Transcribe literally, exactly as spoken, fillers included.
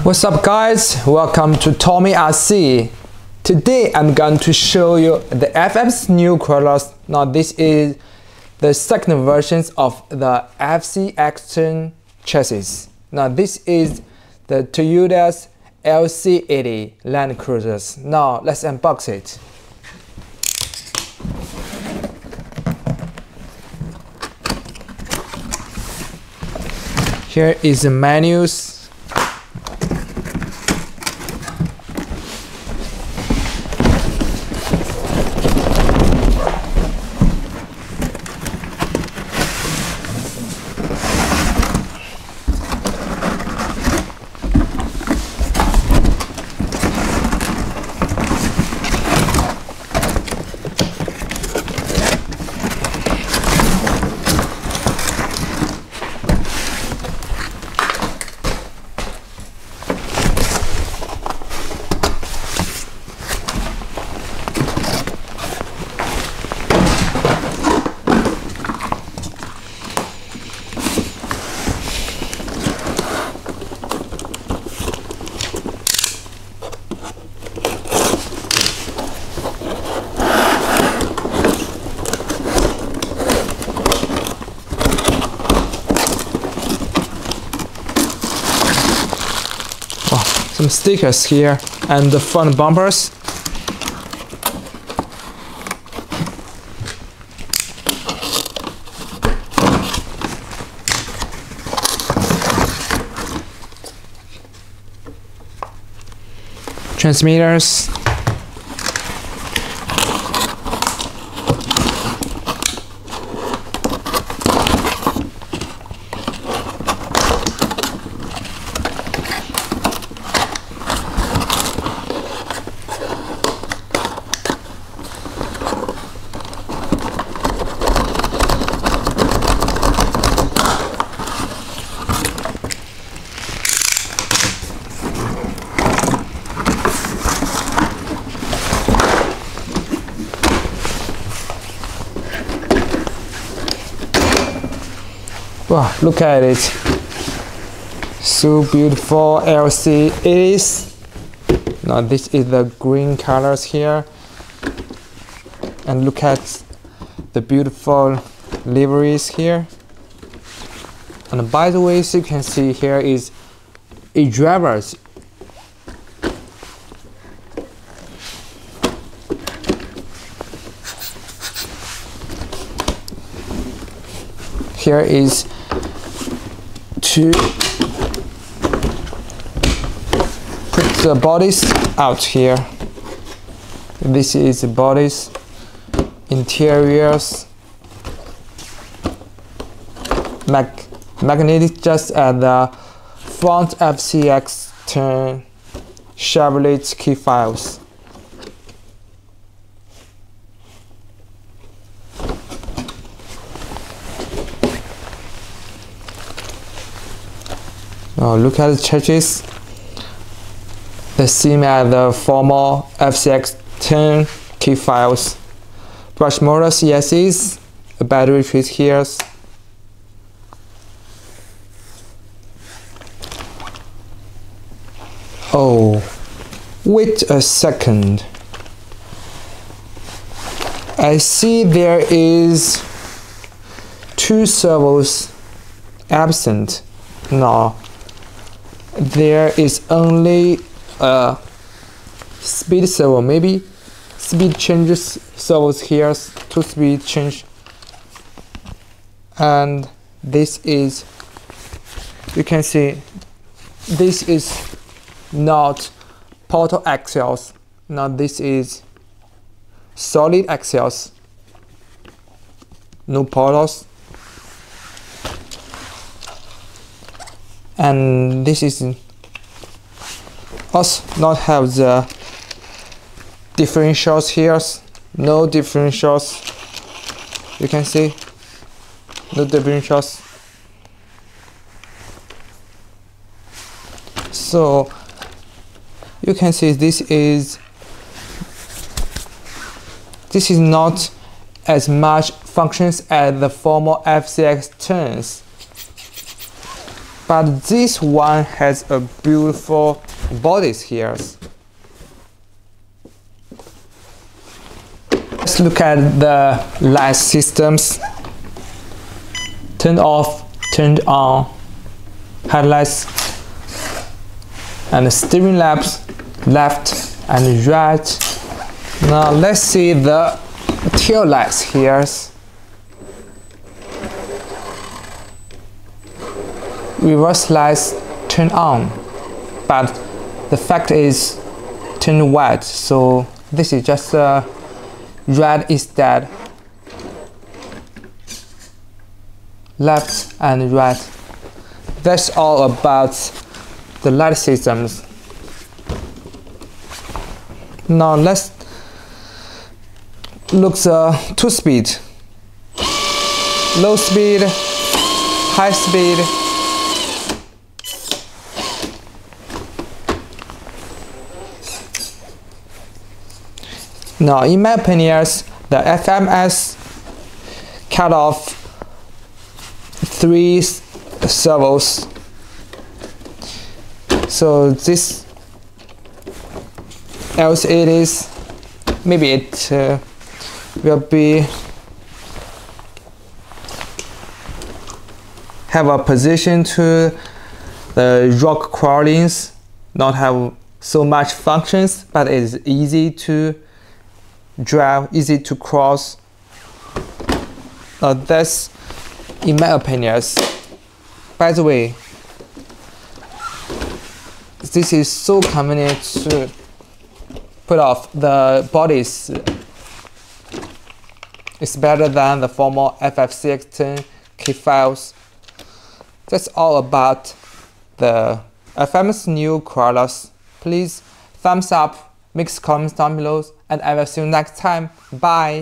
What's up guys, welcome to Tommy R C. Today I'm going to show you the F F's new crawlers. Now this is the second version of the F C X ten chassis. Now this is the Toyota's L C eighty Land Cruisers. Now let's unbox it. Here is the menus. Some stickers here and the front bumpers. Transmitters. Wow, look at it. So beautiful L C eighties. Now this is the green colors here. And look at the beautiful liveries here. And by the way, as you can see here is a drivers. Here is to put the bodies out here. This is the bodies, interiors, mag magnetic just at the front F C X ten Chevrolet key files. Oh, look at the chassis. The same as the former F C X ten key files. Brush motor C S Es, a battery trace here. Oh, wait a second. I see there is two servos absent. No. There is only a speed servo, maybe speed changes servos here, two speed change, and this is, you can see, this is not portal axles. Now this is solid axles, no portals. And this is also not have the differentials here, no differentials. You can see no differentials. So you can see this is this is not as much functions as the former F C X tens. but this one has a beautiful bodies here. Let's look at the light systems. Turned off, turned on, headlights, and steering lamps, left and right. Now let's see the tail lights here. Reverse lights turn on, but the fact is turn white, so this is just a red instead. Left and right. That's all about the light systems. Now let's look the two speed. Low speed, high speed. Now in my opinion, the F M S cut off three servos, so this L C eighty, maybe it uh, will be have a position to the rock crawlings, not have so much functions, but it is easy to drive, easy to cross. Uh, that's in my opinion. By the way, this is so convenient to put off the bodies. It's better than the former F C X ten key files. That's all about the F M's new crawlers. Please thumbs up, make comments down below, and I will see you next time. Bye.